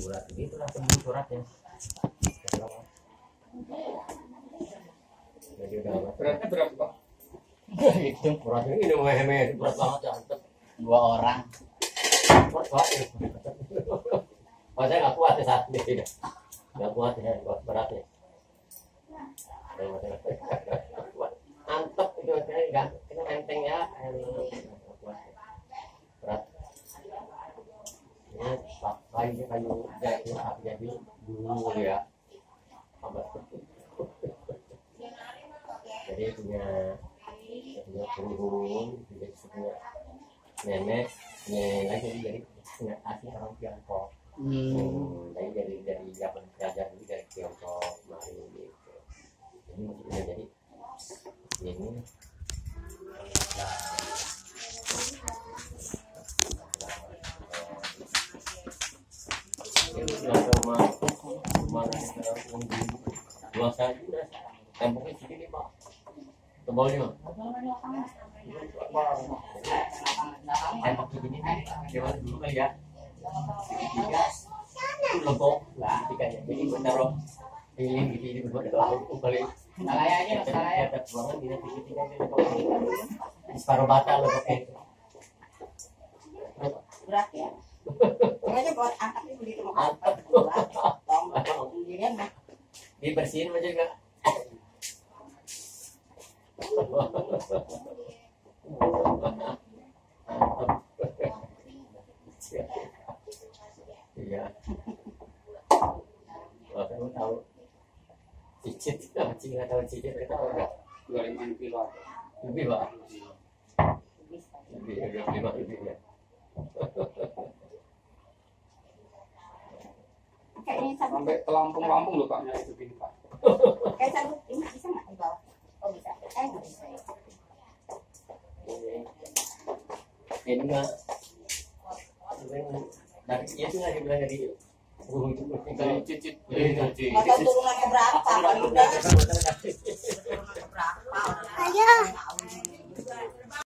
surat itu lah tembus suratnya. Jadi udah Beratnya berapa Pak? itu beratnya ini meh berat banget ya. 2 orang. Berat banget. Saya nggak kuat ya saat ini. Nggak kuat ya, beratnya. Antep itu kan kita enteng ya. Berat. Ini kayu jadi dulu ya. Jadi punya burung, jadi punya nenek lagi jadi punya asli orang Tiongkok. Dari zaman kerajaan ini dari Tiongkok kemarin gitu. Ini maksudnya jadi ini. Ini rumah luas saja, temboknya segini Pak, tebalnya. Tembok segini nih, gimana dulu kali ya? Itu legok lah, tikanya. Jadi menaruh lilin gitu ini buat balik. Salaya aja, salaya. Ada buangan di separuh bata legoknya. Berat ya. Makanya buat angkat ini begitu mau angkat. Sendirian mah. Dibersihin aja enggak? Iya. Wah, kamu tahu cicit, cicit nggak tahu cicit kita tahu 25 kilo. lebih Pak, lebih 25 lebih ya. Sampai ke Lampung loh Pak, itu gini Pak. Kayak sabuk ini bisa nggak di bawah? Oh bisa. Nggak bisa. Ini nggak dari itu nggak dibilang dari burung itu Dari cicit. Nggak tahu turunannya berapa